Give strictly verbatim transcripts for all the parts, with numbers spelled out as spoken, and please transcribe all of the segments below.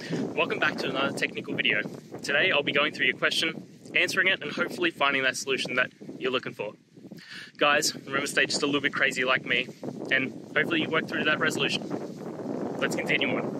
Welcome back to another technical video. Today I'll be going through your question, answering it, and hopefully finding that solution that you're looking for. Guys, remember to stay just a little bit crazy like me, and hopefully you work through that resolution. Let's continue on.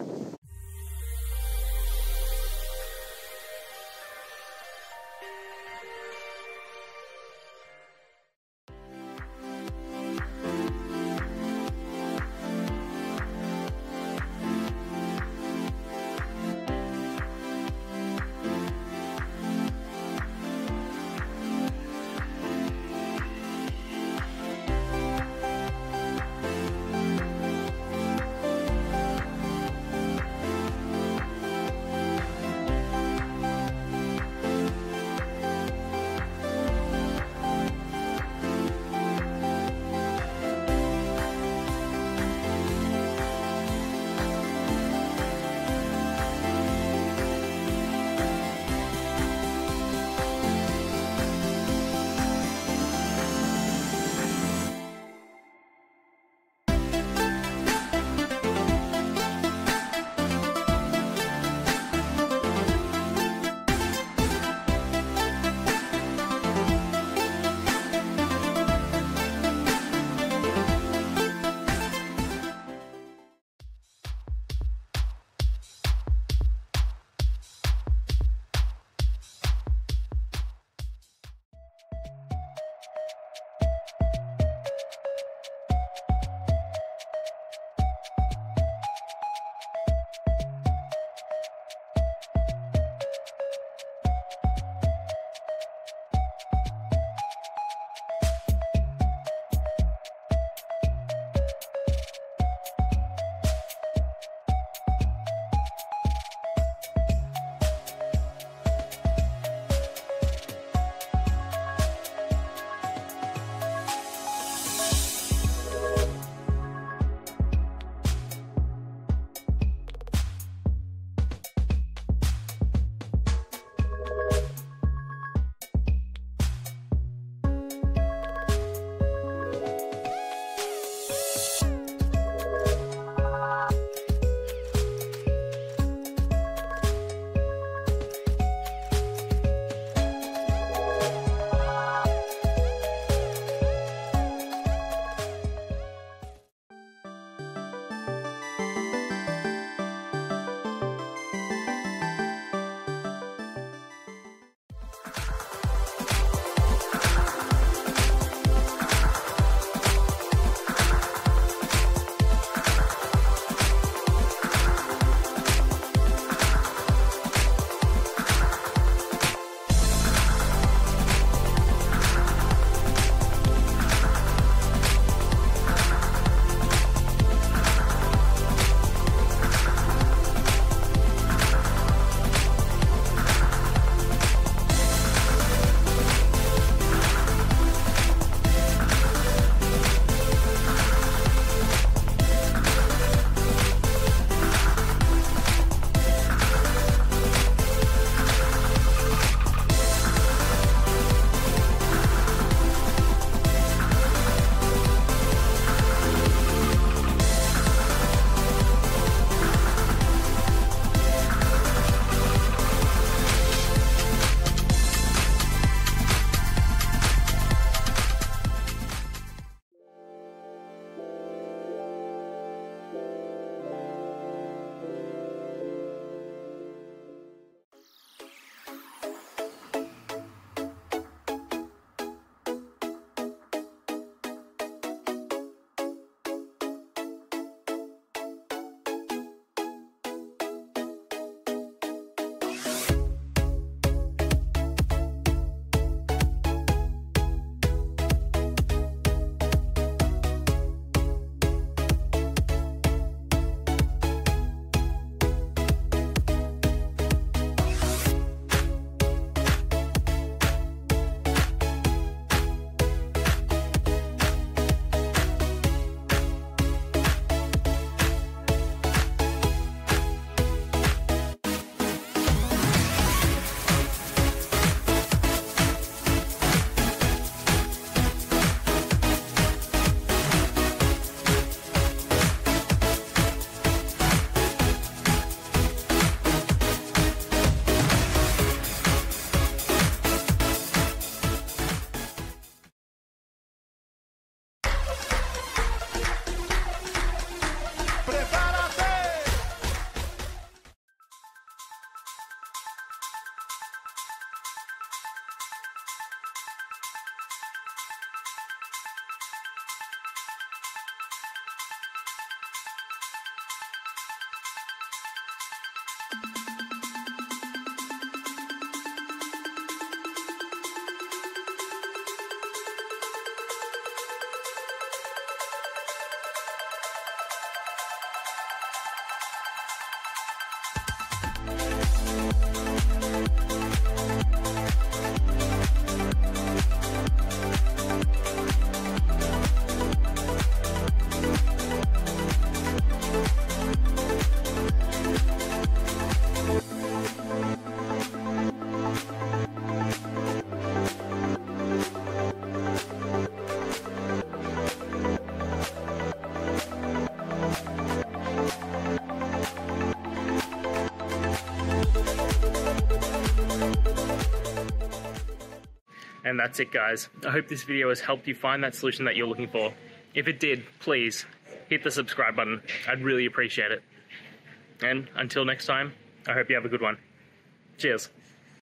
And that's it, guys. I hope this video has helped you find that solution that you're looking for. If it did, please hit the subscribe button. I'd really appreciate it. And until next time, I hope you have a good one. Cheers.